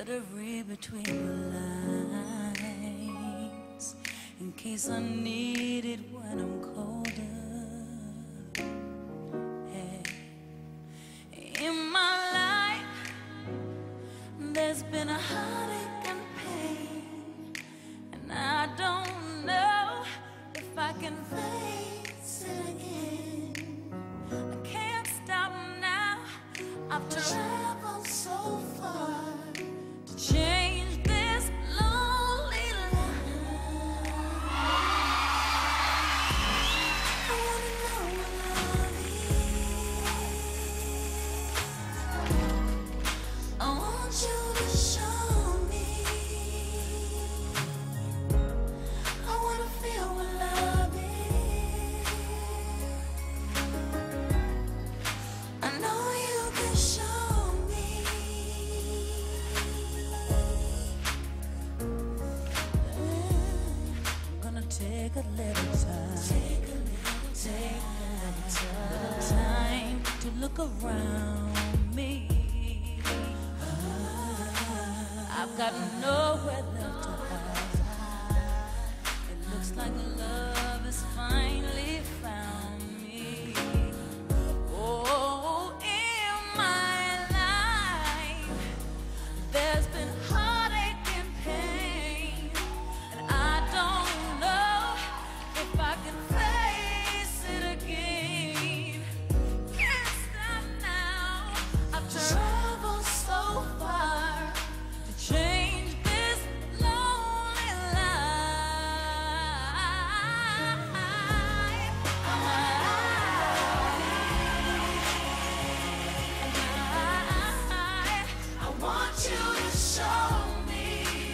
Let her read between the lines in case I need it when I'm colder. Hey. In my life, there's been a heartache and pain, and I don't know if I can face it again. I can't stop now. I've traveled so far to change this lonely life. I wanna know what love is. I want you to show me. I wanna feel what love is. I know you can show me. I'm gonna take a little time. Take a little time to look around me. I've got nowhere left to hide. It looks like love has finally found me. Oh, in my life, there's been heartache and pain, and I don't know if I can face it again. Can't stop now. I've traveled so far to change this lonely life. I want you to show me.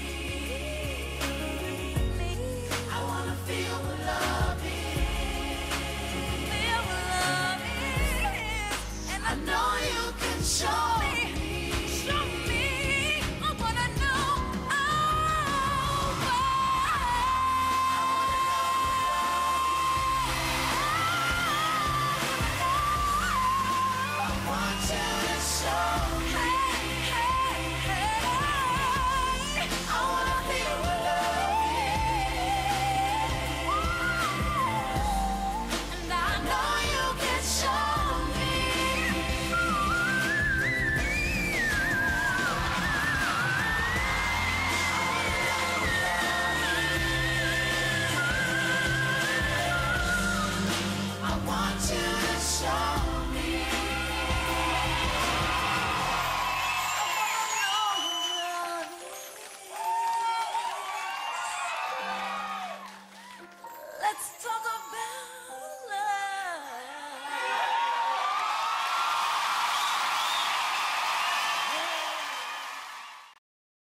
I wanna feel what love is. Feel what love is. And I know you can show me. Show me. I wanna know. I want you to show me. I wanna feel what love is. And I know you can show me. I want you to show me. Let's talk.